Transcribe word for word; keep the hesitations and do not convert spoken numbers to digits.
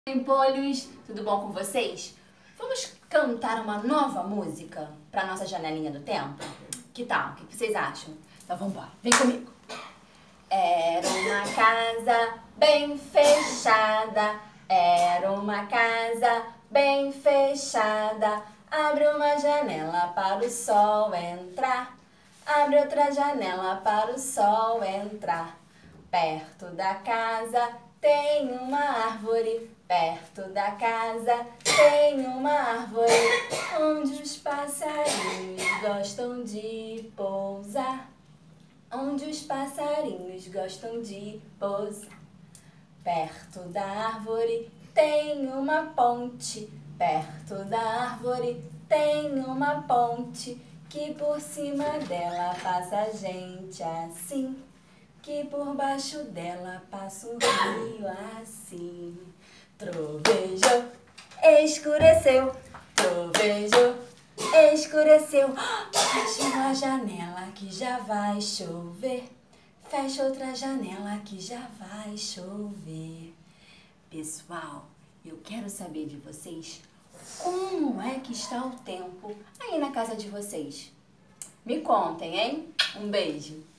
Empolhos, tudo bom com vocês? Vamos cantar uma nova música para nossa janelinha do tempo? Que tal? O que vocês acham? Então vamos embora, vem comigo! Era uma casa bem fechada, era uma casa bem fechada. Abre uma janela para o sol entrar, abre outra janela para o sol entrar. Perto da casa tem uma árvore, perto da casa tem uma árvore, onde os passarinhos gostam de pousar, onde os passarinhos gostam de pousar. Perto da árvore tem uma ponte, perto da árvore tem uma ponte, que por cima dela passa a gente assim, que por baixo dela passa um rio assim. Trovejou, escureceu, trovejou, escureceu. Fecha uma janela que já vai chover, fecha outra janela que já vai chover. Pessoal, eu quero saber de vocês, como é que está o tempo aí na casa de vocês? Me contem, hein? Um beijo!